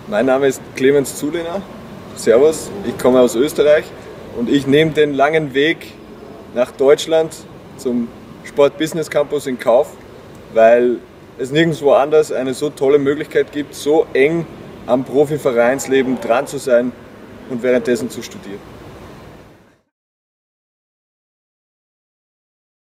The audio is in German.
Mein Name ist Clemens Zulehner. Servus, ich komme aus Österreich und ich nehme den langen Weg nach Deutschland zum Sport Business Campus in Kauf, weil es nirgendwo anders eine so tolle Möglichkeit gibt, so eng am Profivereinsleben dran zu sein und währenddessen zu studieren.